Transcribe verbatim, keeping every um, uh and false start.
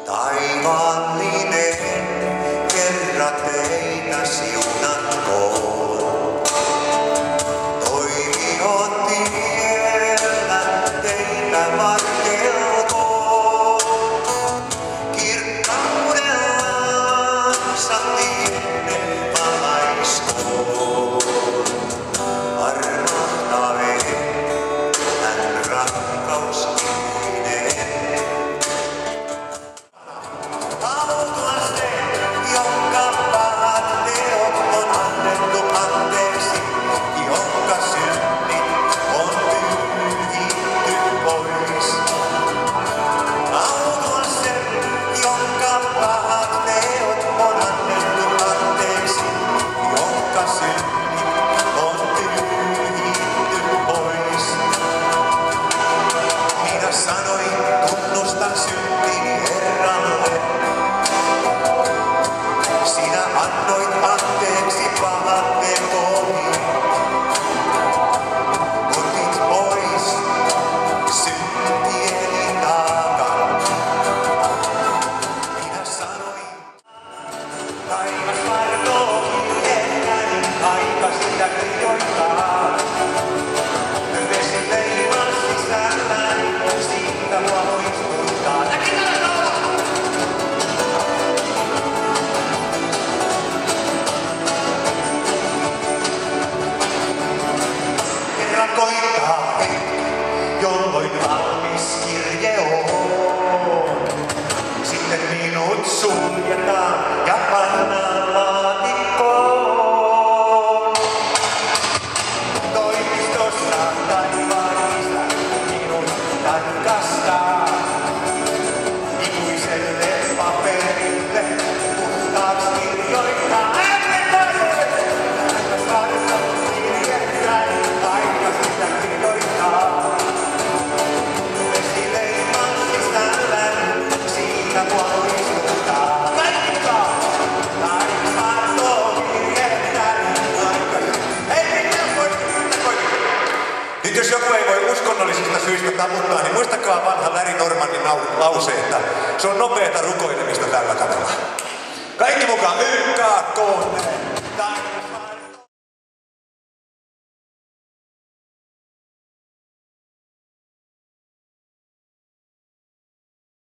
Taivaallinen, Herra teitä siunatkoon. Toimihon tiellä teitä varjelkoon. Kirkkaudellansa tienne valaiskoon. Armahtaen hän rakkausmiehinen. Tunnustan syntini Herralle. Sinä annoit anteeksi pahat tekoni. Otit pois syntieni taakan. Minä sanoin, taivas vartoo hiljentäni, aika sitä kirjoittaa. Vesi leimaa sisälläni, siitä mua muistuttaa. Kerran koittaa hetki, jolloin valmis kirje on. Sitten minut suljetaan ja pannaan laatikkoon. Toimistossa taivaanista minut tarkastaa. Ikuiselle paperille puhtaaksi kirjoittaa. Nyt jos joku ei voi uskonnollisista syistä taputtaa, niin muistakaa vanha Larry Normanin lause, että se on nopeata rukoilemista tällä tavalla. Kaikki mukaan, Y K K